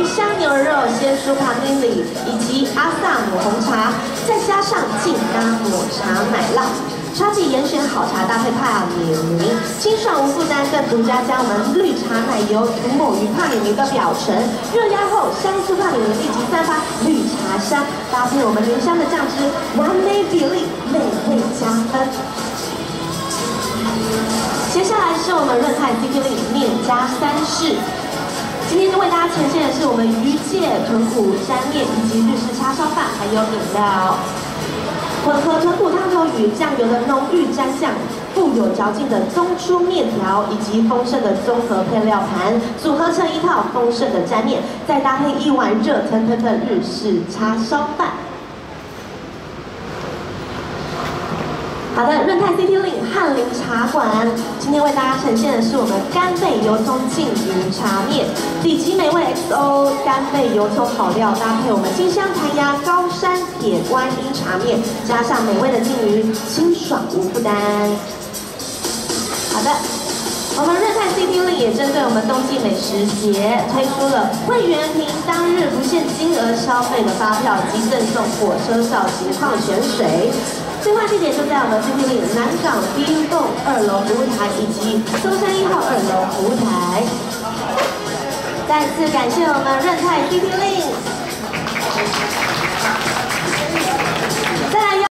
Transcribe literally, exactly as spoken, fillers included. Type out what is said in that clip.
香牛肉鲜蔬卡丁里以及阿萨姆红茶，再加上劲搭抹茶奶酪。 茶底严选好茶搭配帕米尼，清爽无负担，更独家将我们绿茶奶油涂抹于帕米尼的表层，热压后香酥帕米尼立即散发绿茶香，搭配我们浓香的酱汁，完美比例，美味加分。接下来是我们润泰 C P 令面加三式。 今天为大家呈现的是我们鱼介豚骨沾面以及日式叉烧饭，还有饮料。 混合豚骨汤头与酱油的浓郁蘸酱，富有嚼劲的中出面条，以及丰盛的综合配料盘，组合成一套丰盛的沾面，再搭配一碗热腾腾的日式叉烧饭。好的，润泰 C P 令翰林茶馆，今天为大家呈现的是我们干贝油葱鲭鱼茶面，底级美味 X O 干贝油葱好料，搭配我们金香弹牙高山铁观音茶面，加上美味的鲭鱼，清爽无负担。好的。 我们润泰 C P 令也针对我们冬季美食节推出了会员凭当日不限金额消费的发票及赠送火车票及矿泉水。兑换地点就在我们 C P 令南港 B U Dome 二楼服务台以及中山一号二楼服务台。再次感谢我们润泰 C P 令。